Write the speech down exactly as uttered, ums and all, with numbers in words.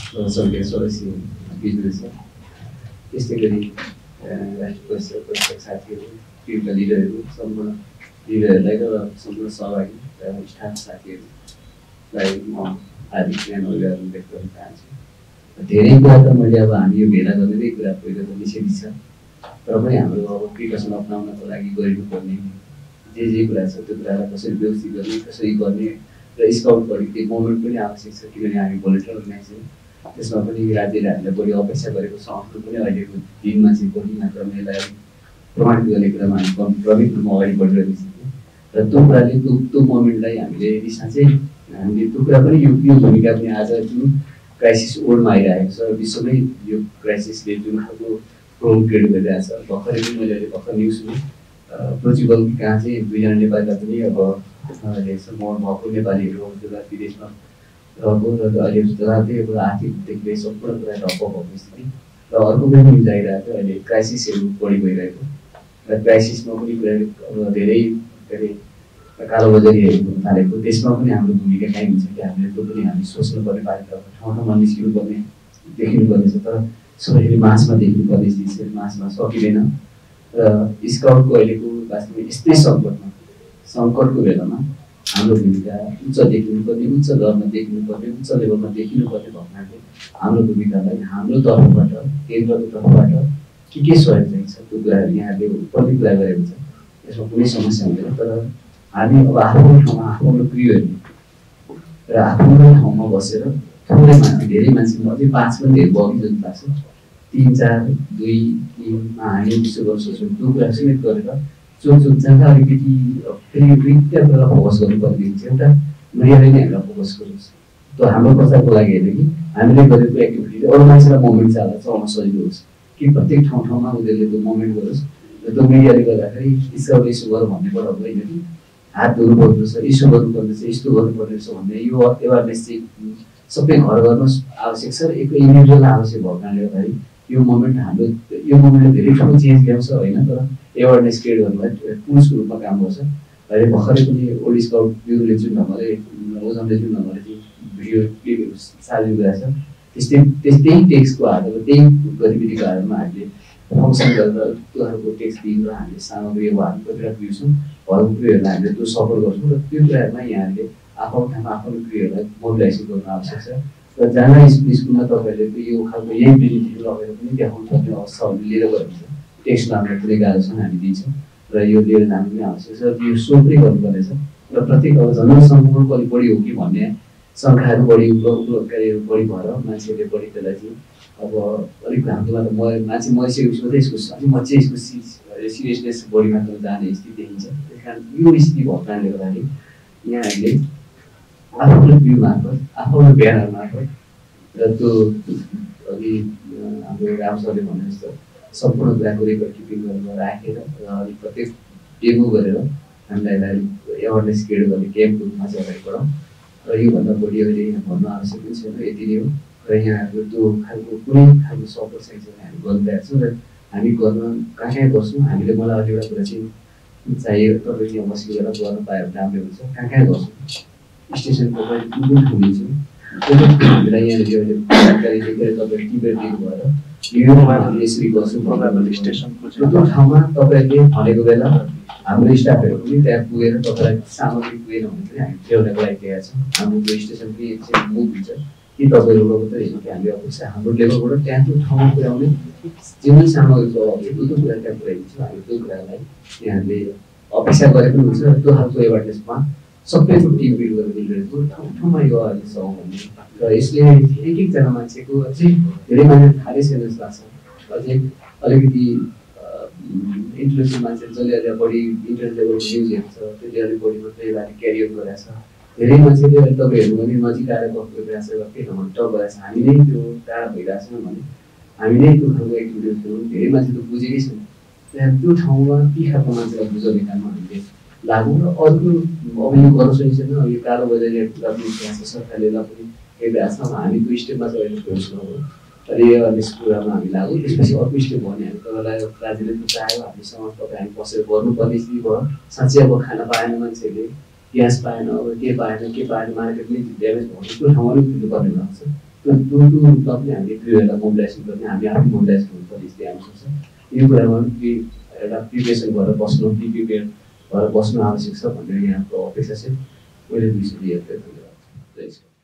सङ्ख्या सोह्र बिजनेस छ। त्यस्तै गरी राष्ट्रिय परिषद साथीहरू, टिमका लिडरहरू, सम्पूर्ण लिडरहरूलाई र सम्पूर्ण सहभागी र स्टाफ साथीहरूलाई म हार्दिक ज्ञान अभिवादन व्यक्त गर्न चाहन्छु। धेरै कुरा त मैले अब हामी यो भेला गर्नेकै कुरा पहिलो त निषेधित छ, तर पनि हाम्रो अब प्रिकसन अप्नाउनको लागि गरिनुपर्ने जे जे कुरा छ त्यो कुरालाई कसरी व्यवस्थित गर्ने, कसरी गर्ने र स्काउट गरेको त्यो मोमेन्ट पनि आवश्यक छ। किनभने हामी भोलिन्टियर अर्गनाइजेसन, त्यसमा पनि राज्यले हामीलाई बढी अपेक्षा गरेको छ। आफ्नो पनि अहिलेको दिनमा चाहिँ बढी मात्रामा यसलाई प्रमाणित गर्ने कुरामा हामी कम्प्रमिट रूपमा अगाडि बढिरहेको छौँ र त्यो कुराले त्यो त्यो मोमेन्टलाई हामीले यदि साँच्चै हामीले त्यो कुरा पनि यो यो भूमिका पनि आज जुन क्राइसिस ओल्डमा आइरहेको छ, विश्वमै यो क्राइसिसले जुन खालको प्रोब्लम क्रिएट गरिरहेको छ। भर्खरै पनि मैले अहिले भर्खर न्युज सुनेँ पोर्चुगल कहाँ चाहिँ दुईजना नेपालीलाई पनि अब मर्नु भएको नेपालीहरू जसलाई विदेशमा रहेको र अहिले जताततै अब आर्थिकदेखि लिएर सम्पूर्ण कुरा ठप्प भएको स्थिति र अर्को पनि न्युज आइरहेको थियो अहिले क्राइसिसहरू बढी भइरहेको र क्राइसिसमा पनि अब धेरै धेरै कालोबजारीहरू हुन थालेको। त्यसमा पनि हाम्रो भूमिका कहीँ हुन्छ कि हामीले त्यो पनि हामी सोच्नुपर्ने बाध्यता छ। ठाउँ ठाउँमा निस्किनु पर्ने देखिनुपर्ने छ, तर सबैले मासमा देखिनुपर्ने चिज चाहिँ मासमा सकिँदैन र स्काउटको अहिलेको वास्तवमा यस्तै सङ्कटमा सङ्कटको बेलामा हाम्रो भूमिका उच्च देखिनुपर्ने, उच्च दरमा देखिनुपर्ने, उच्च लेभलमा देखिनुपर्ने भएकोले हाम्रो भूमिकालाई हाम्रो तर्फबाट, केन्द्रको तर्फबाट के के सहयोग चाहिन्छ त्यो कुराहरू यहाँले उपलब्धि कुरा गरेको छ। यसमा कुनै समस्या हुँदैन, तर हामी अब आफ्नो ठाउँमा आफ्नो प्रियहरू र आफ्नो ठाउँमा बसेर थोरै मान्छे धेरै मान्छे अझै पाँच पनि धेरै बगी जस्तो लाग्छ, तिन चार दुई तिनमा हामी विश्व गर्न सक्छौँ। त्यो कुरा सीमित गरेर जो जो जहाँ अलिकति फेरि दुईवटा कुरा फोकस गर्नुपर्ने हुन्छ। एउटा मिडियाले नै हामीलाई फोकस गरोस्, त्यो हाम्रो प्रचारको लागि होइन कि हामीले गरेको एक्टिभिटी अरू मान्छेलाई मोमेन्ट चाल चलाउन सजिलो होस् कि प्रत्येक ठाउँ ठाउँमा उनीहरूले त्यो मोमेन्ट गरोस् र त्यो मिडियाले गर्दाखेरि यसो यसो गर भन्नेबाट होइन कि हात धुनुपर्ने छ, यसो गर्नुपर्ने छ, यस्तो गर्नुपर्ने छ भन्ने यो एवारनेस चाहिँ सबै घर गर्न आवश्यक छ र एक इन्डिभिजुअल आवश्यक भएको कारणले गर्दाखेरि यो मोमेन्ट हाम्रो यो मोमेन्टले धेरै ठुलो चेन्ज ल्याउँछ होइन, तर एवारनेस क्रिएट गर्नलाई टुल्सको रूपमा काम गर्छ। अहिले भर्खरै पनि ओल्ड स्काउट ब्युरोले जुन ढङ्गले ओजनले जुन ढङ्गले चाहिँ भिडियो क्लिपहरू सार्ने कुरा छ, त्यस्तै त्यस्तै टेक्स्टको आधारमा त्यही गतिविधिको आधारमा हामीले फङ्सन गरेर त्यो खालको टेक्स्ट दिएर हामीले सामग्री अब हामी कतिवटा क्रिएछौँ हरको क्रियाहरूलाई हामीले त्यो सपोर्ट गर्छौँ र त्यो कुराहरूमा यहाँहरूले आफ्नो ठाउँमा आफ्नो क्रियाहरूलाई मोबिलाइजेसन गर्नु आवश्यक छ। र जहाँ स्कुलमा तपाईँहरूले यो खालको यही प्रेजेन्टेसन लगेर पनि देखाउनु पर्ने अवस्थाहरू लिएर गयो भने टेक्स्टमा हामीलाई कुनै गाह्रो छ हामी दिन्छौँ र यो लिएर जानु पनि आवश्यक छ। यो सो पनि गर्नुपर्नेछ र प्रत्येक अब जनसङ्ख्याको अलिक बढी हो कि भन्ने सङ्ख्याहरू बढी उपलब्ध बढी भएर मान्छेहरूले बढी त्यसलाई चाहिँ अब अलिक हाम्रोमा त म मान्छे मरिसकेको छु त यसको अलिक म चाहिँ यसको सिरियसनेस बढी मात्रामा जाने स्थिति देखिन्छ। त्यस कारण यो स्थिति भएको कारणले गर्दाखेरि यहाँहरूले आफ्नो भ्यू मार्फत आफ्नो ब्यानर मार्फत र त्यो अघि हाम्रो राम सरले भने जस्तो सम्पूर्ण कुराको रेकर्ड किपिङ गरेर राखेर र अलिक प्रत्येक डेमो गरेर हामीलाई यसलाई एवारनेस क्रिएट गर्ने क्याम्पको रूपमा चाहिँ अगाडि बढाउँ र योभन्दा बढी अहिले यहाँ भन्नु आवश्यक पनि छैन, यति नै हो। र यहाँहरू त्यो खालको कुनै खालको सपोर्ट चाहिँ हामी गरिरहेको छौँ र हामी गर्न कहाँ कहाँ गर्छौँ। हामीले मलाई अझ एउटा कुरा चाहिँ चाहियो, तपाईँले यहाँ बसेर गर्न पायो भने राम्रो हुन्छ। कहाँ कहाँ गर्छौँ स्टेसनको पनि कुन कुन ठाउँ दिन्छौँ त्यो हामीलाई यहाँनिर अहिले जानकारी दिएर तपाईँले टिपेर दिनु भएर यो हामीले यसरी गर्छौँ प्रोग्रामहरू स्टेसनको त्यो ठाउँमा तपाईँहरूले भनेको बेला हाम्रो स्टाफहरू पनि त्यहाँ पुगेर तपाईँलाई सामग्री पुगेन भने पनि हामी ल्याउनको लागि तयार छौँ। हाम्रो त्यो स्टेसन पनि एकछिन मुभ हुन्छ कि तपाईँहरूको मात्रै होइन कि हामीले अपेक्षा हाम्रो लेभलबाट त्यहाँ त्यो ठाउँमा पुर्याउने जुन सामग्रीको अभाव छ त्यो कुरा त्यहाँ पुऱ्याइदिन्छौँ। हामी त्यो कुरालाई यहाँहरूले अपेक्षा गरे पनि हुन्छ र त्यो खालको एवारनेसमा सबैको टिम बिल्ड गरेर मिलिरहेको ठाउँ ठाउँमा यो अवेरनेस छ भन्ने र यसले एक एकजना मान्छेको अझै धेरै मान्छे थाहै छैन जस्तो लाग्छ। अझै अलिकति इन्टरेस्टेड मान्छे जसले अहिले बढी इन्टरेस्ट लेभल न्युज हेर्छ त्यसले अलिक बढी मात्रै यसलाई क्यारियर गरेको छ। धेरै मान्छेले अहिले तपाईँहरू पनि नजिक आएर गफ गरिरहेको छ के ठाउँमा टक गरेको छ, हामी नै त्यो टाढा भइरहेको छ भने हामी नै त्यो खालको एक्टिभिटिजहरू धेरै मान्छे त बुझेकै छैन। त्यहाँ त्यो ठाउँमा ती खालको मान्छेलाई बुझाउने काममा हामीले लागौँ र अर्को अब यो गर्न सकिँदैन। अब यो कालो बजारीहरूको कुरा पनि इतिहास छ, सरकारले यसलाई पनि हेरिरहेको छ। हामी त्यो स्टेपमा चाहिँ अहिले पुग्छौँ र यो यस कुरामा हामी लागौँ। त्यसपछि अर्को स्टेप भयो भने हामी तपाईँलाई राज्यले त्यो चाह्यो हामीसँग तपाईँ हामी बसेर गर्नुपर्ने स्थिति भयो। साँच्चै अब खाना पाएन मान्छेहरूले, ग्यास पाएन, अब के पाएन के पाएन, मार्केट नै ड्यामेज भयो त्यो ठाउँमा पनि पुग्नुपर्ने भएको छ। त्यो त्यो त्यो रूपमा पनि हामीले प्लेयरहरूलाई मोबिलाइजेसन गर्ने हामी आफै मोबिलाइज हुनुपर्ने स्थिति आउन सक्छ। यो कुरामा पनि एउटा प्रिपेरेसन गरेर बस्नु प्रिपेयर भएर बस्नु आवश्यक छ भनेर यहाँको अपेक्षा चाहिँ मैले दुई सय हेर्दै धन्यवाद।